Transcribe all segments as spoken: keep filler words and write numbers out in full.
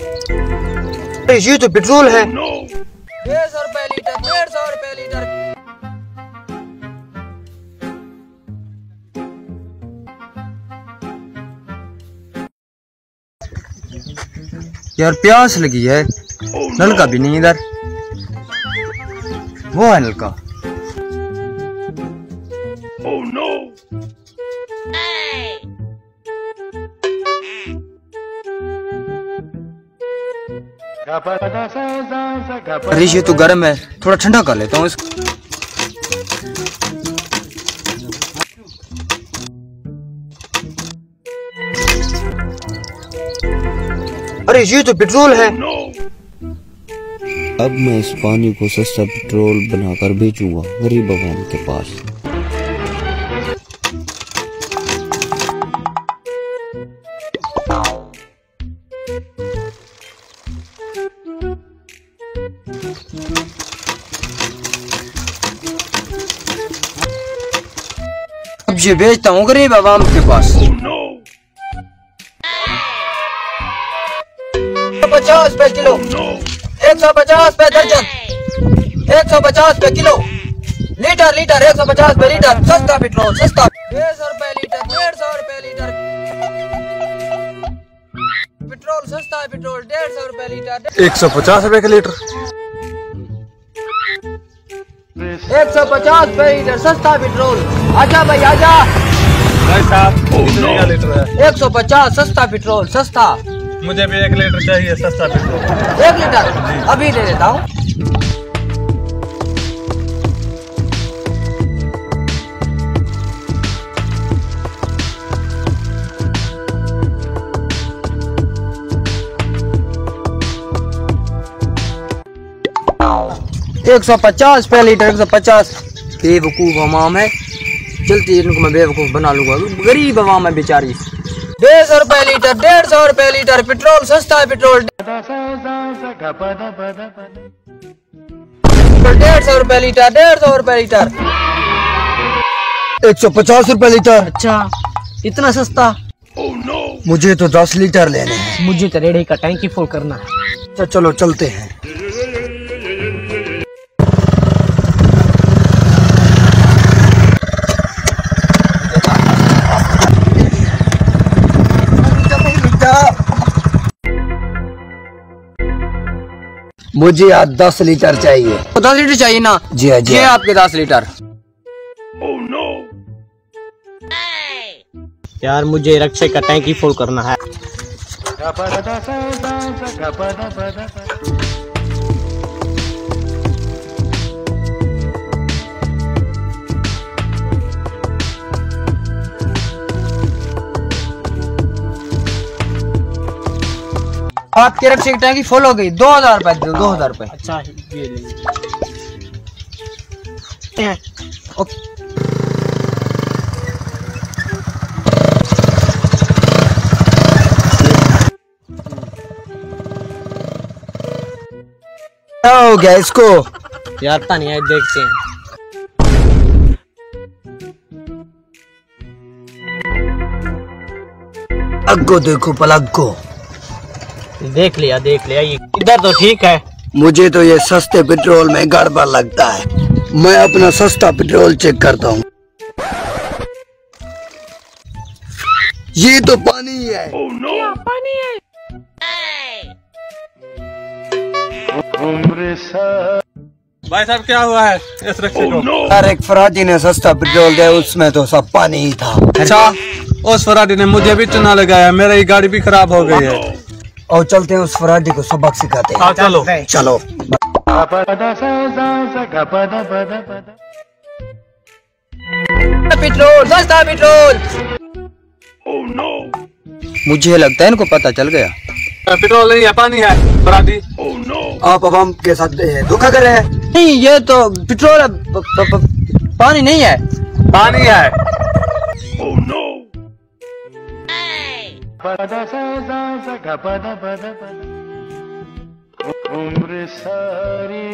ये तो पेट्रोल है। डेढ़ सौ रुपए लीटर, डेढ़ सौ रुपए लीटर। यार प्यास लगी है, नलका भी नहीं इधर। वो है नलका। Oh, no. अरे ये तो गर्म है, थोड़ा ठंडा कर लेता हूँ इसको। अरे ये तो पेट्रोल है। अब मैं इस पानी को सस्ता पेट्रोल बनाकर बेचूंगा गरीब आवाम के पास। अब ये बेचता हूँ गरीब आवाम के पास। पचास रुपए किलो, एक सौ पचास रुपए दर्जन, एक सौ पचास रुपए किलो, लीटर लीटर एक सौ पचास रुपए लीटर। सस्ता पेट्रोल सस्ता। डेढ़ सौ रुपए लीटर, डेढ़ सौ रुपए लीटर। पेट्रोल सस्ता है, पेट्रोल डेढ़ सौ रुपए लीटर। एक सौ पचास रुपए का लीटर। एक सौ पचास रुपए लीटर सस्ता पेट्रोल। आजा भाई आजा। भाई साहब कितने का लीटर है? एक सौ पचास सस्ता पेट्रोल सस्ता। मुझे भी एक लीटर चाहिए सस्ता पेट्रोल। एक लीटर अभी दे देता हूँ। एक सौ पचास रुपए लीटर, एक सौ पचास। बेवकूफ अवाम है, चलती इनको मैं बेवकूफ बना लूंगा। गरीब अवाम है बेचारी। डेढ़ सौ रुपए लीटर, डेढ़ सौ रुपए लीटर। पेट्रोल सस्ता है, पेट्रोल डेढ़ सौ रुपए लीटर, डेढ़ सौ रुपए लीटर। एक सौ पचास रुपए लीटर। अच्छा इतना सस्ता? oh, no. मुझे तो दस लीटर लेने हैं। मुझे तो रेड़ी का टैंकी फुल करना है। अच्छा चलो चलते हैं। मुझे आज दस लीटर चाहिए। तो दस लीटर चाहिए ना? जी हाँ जी ये आपके दस लीटर। oh, no. यार मुझे रक्षे का टैंकी फुल करना है। आपके रक्षे की टैंकी फुल हो गई। दो हजार रुपए दो, दो हजार रुपए। अच्छा ये ले। क्या हो गया इसको? यार पता नहीं है, देखते हैं। पलक को देखो, पलक को। देख लिया देख लिया, ये इधर तो ठीक है। मुझे तो ये सस्ते पेट्रोल में गड़बड़ लगता है। मैं अपना सस्ता पेट्रोल चेक करता हूँ। ये तो पानी है। oh, no. पानी है। भाई साहब क्या हुआ है इस रिक्शे को? oh, no. यार एक फराजी ने सस्ता पेट्रोल दिया, उसमें तो सब पानी ही था। अच्छा उस फराडी ने मुझे भी चुना लगाया, मेरी गाड़ी भी खराब हो गई है। और चलते हैं उस फराडी को सबक सिखाते हैं। हाँ चलो चलो। पेट्रोल सस्ता पेट्रोल। oh, no. मुझे लगता है इनको पता चल गया। पेट्रोल नहीं है, पानी है फराडी। oh, no. आप अवाम के साथ धोखा कर रहे हैं। नहीं ये तो पेट्रोल है, प, प, प, पानी नहीं है। पानी है। oh, no. उम्र सारी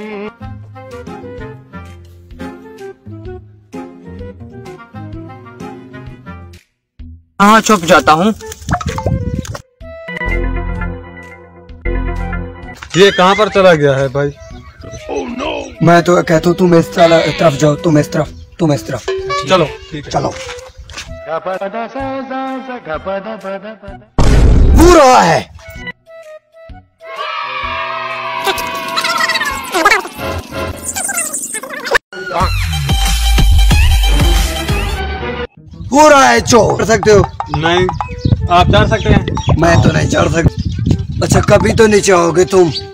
हाँ छुप जाता हूँ। ये कहाँ पर चला गया है भाई? मैं तो कहता हूँ तुम इस तरफ जाओ, तुम इस तरफ, तुम इस तरफ। चलो ठीक है। चलो। वो रहा है। वो रहा है चोर। कर सकते हो? नहीं, आप चढ़ सकते हैं। मैं तो नहीं चढ़ सकता। अच्छा, कभी तो नीचे आओगे तुम।